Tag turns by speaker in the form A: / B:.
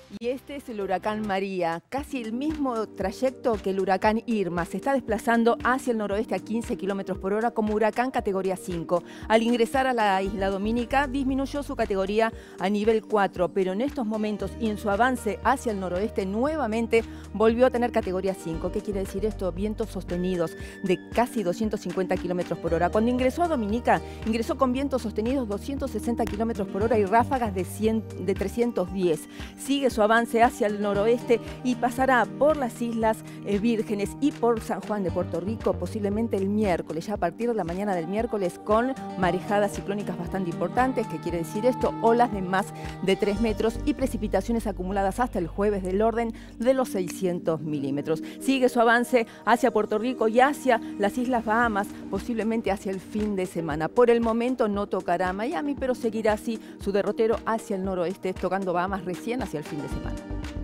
A: Y este es el huracán María, casi el mismo trayecto que el huracán Irma. Se está desplazando hacia el noroeste a 15 kilómetros por hora como huracán categoría 5. Al ingresar a la isla Dominica, disminuyó su categoría a nivel 4, pero en estos momentos y en su avance hacia el noroeste nuevamente volvió a tener categoría 5. ¿Qué quiere decir esto? Vientos sostenidos de casi 250 kilómetros por hora. Cuando ingresó a Dominica, ingresó con vientos sostenidos 260 kilómetros por hora y ráfagas de 310. Sigue su avance hacia el noroeste y pasará por las Islas Vírgenes y por San Juan de Puerto Rico posiblemente el miércoles, ya a partir de la mañana del miércoles, con marejadas ciclónicas bastante importantes. ¿Qué quiere decir esto? Olas de más de 3 metros y precipitaciones acumuladas hasta el jueves del orden de los 600 milímetros. Sigue su avance hacia Puerto Rico y hacia las Islas Bahamas, posiblemente hacia el fin de semana. Por el momento no tocará Miami, pero seguirá así su derrotero hacia el noroeste, tocando Bahamas recién hacia el fin de semana.